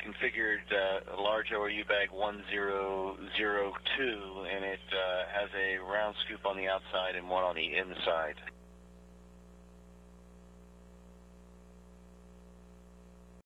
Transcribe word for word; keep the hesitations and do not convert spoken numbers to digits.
configured uh, a large O R U bag one zero zero two, and it uh, has a round scoop on the outside and one on the inside.